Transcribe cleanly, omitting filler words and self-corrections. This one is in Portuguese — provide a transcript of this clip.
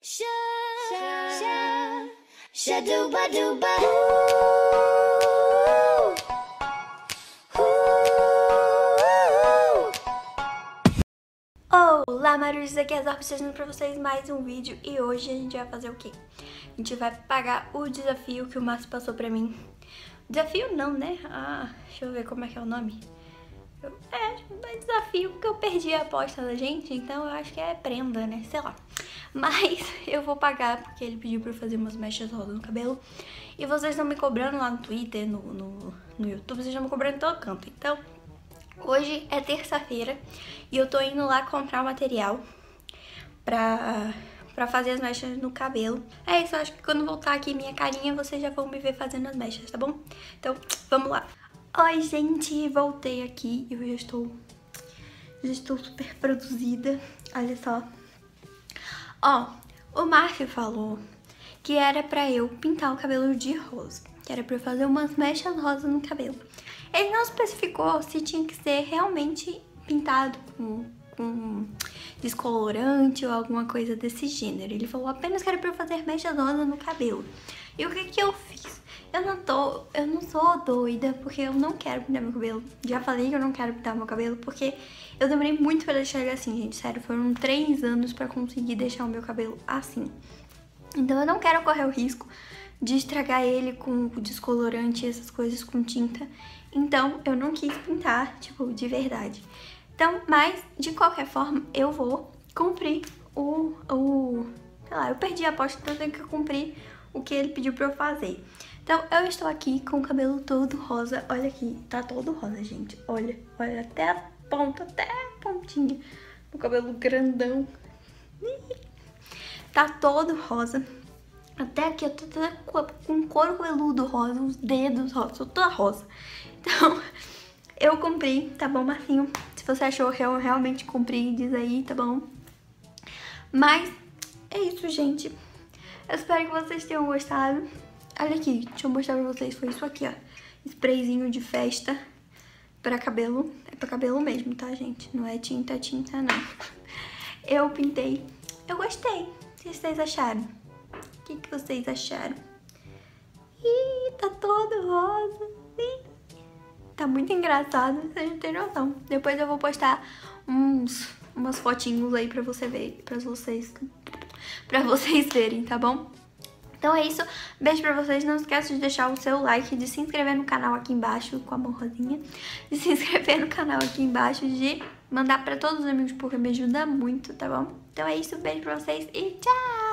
Olá, Marujos, aqui é a Zorp, trazendo pra vocês mais um vídeo. E hoje a gente vai fazer o quê? A gente vai pagar o desafio que o Márcio passou pra mim. Desafio não, né? Deixa eu ver como é que é o nome. É desafio porque eu perdi a aposta da gente, então eu acho que é prenda, né? Sei lá. Mas eu vou pagar porque ele pediu pra eu fazer umas mechas rosa no cabelo. E vocês estão me cobrando lá no Twitter, no YouTube, vocês estão me cobrando em todo canto. Então, hoje é terça-feira e eu tô indo lá comprar o material pra fazer as mechas no cabelo. É isso, eu acho que quando voltar aqui minha carinha, vocês já vão me ver fazendo as mechas, tá bom? Então, vamos lá. Oi, gente, voltei aqui e eu já estou super produzida, olha só. O Márcio falou que era pra eu pintar o cabelo de rosa, que era pra eu fazer umas mechas rosa no cabelo. Ele não especificou se tinha que ser realmente pintado com descolorante ou alguma coisa desse gênero. Ele falou apenas que era pra eu fazer mechas rosa no cabelo. E o que eu fiz? Eu não sou doida porque eu não quero pintar meu cabelo. Já falei que eu não quero pintar meu cabelo porque eu demorei muito pra deixar ele assim, gente. Sério, foram 3 anos pra conseguir deixar o meu cabelo assim. Então eu não quero correr o risco de estragar ele com descolorante e essas coisas com tinta. Então eu não quis pintar, tipo, de verdade. Então, mas de qualquer forma eu vou cumprir sei lá, eu perdi a aposta, então eu tenho que cumprir o que ele pediu pra eu fazer. Então eu estou aqui com o cabelo todo rosa. Olha aqui, tá todo rosa, gente. Olha até a ponta, até a pontinha. O cabelo grandão. Tá todo rosa. Até aqui eu tô toda com couro cabeludo rosa, os dedos rosa, tô toda rosa. Então, eu cumpri, tá bom, Marcinho? Se você achou que eu realmente cumpri, diz aí, tá bom? Mas é isso, gente. Eu espero que vocês tenham gostado. Olha aqui, deixa eu mostrar pra vocês, foi isso aqui, ó. Sprayzinho de festa pra cabelo. É pra cabelo mesmo, tá, gente? Não é tinta, não. Eu pintei. Eu gostei. O que vocês acharam? O que vocês acharam? Ih, tá todo rosa. Ih, tá muito engraçado, vocês não tem noção. Depois eu vou postar umas fotinhos aí pra você ver, pra vocês verem, tá bom? Então é isso, beijo pra vocês, não esqueça de deixar o seu like, de se inscrever no canal aqui embaixo com a mão rosinha, de se inscrever no canal aqui embaixo, de mandar pra todos os amigos porque me ajuda muito, tá bom? Então é isso, beijo pra vocês e tchau!